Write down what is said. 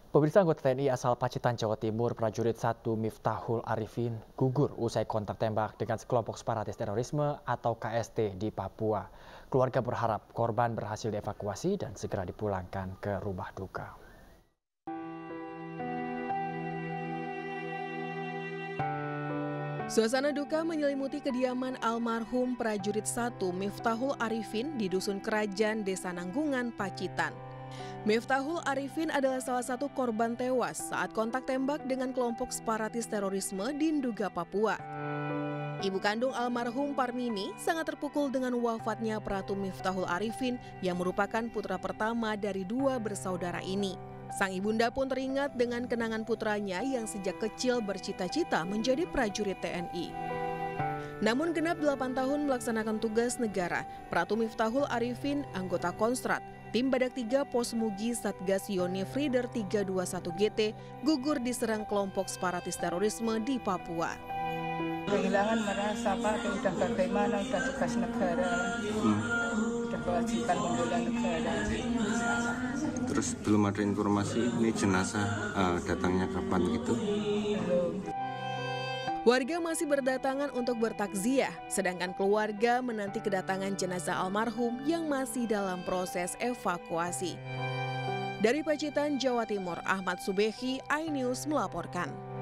Pemirsa, anggota TNI asal Pacitan, Jawa Timur, prajurit 1 Miftahul Arifin gugur usai kontak tembak dengan sekelompok separatis terorisme atau KST di Papua. Keluarga berharap korban berhasil dievakuasi dan segera dipulangkan ke rumah duka. Suasana duka menyelimuti kediaman almarhum prajurit 1 Miftahul Arifin di Dusun Kerajaan, Desa Nanggungan, Pacitan. Miftahul Arifin adalah salah satu korban tewas saat kontak tembak dengan kelompok separatis terorisme di Nduga, Papua. Ibu kandung almarhum Parmini sangat terpukul dengan wafatnya Pratu Miftahul Arifin yang merupakan putra pertama dari 2 bersaudara ini. Sang ibunda pun teringat dengan kenangan putranya yang sejak kecil bercita-cita menjadi prajurit TNI. Namun genap 8 tahun melaksanakan tugas negara, Pratu Miftahul Arifin, anggota Konstrat, Tim Badak 3 Pos Mugi Satgas Yonif Rider 321 GT, gugur diserang kelompok separatis terorisme di Papua. Kehilangan merasa Pak, udah bagaimana, udah tugas negara, udah kewajiban membela negara. Terus belum ada informasi ini jenazah datangnya kapan gitu? Belum. Warga masih berdatangan untuk bertakziah, sedangkan keluarga menanti kedatangan jenazah almarhum yang masih dalam proses evakuasi. Dari Pacitan, Jawa Timur, Ahmad Subehi, iNews melaporkan.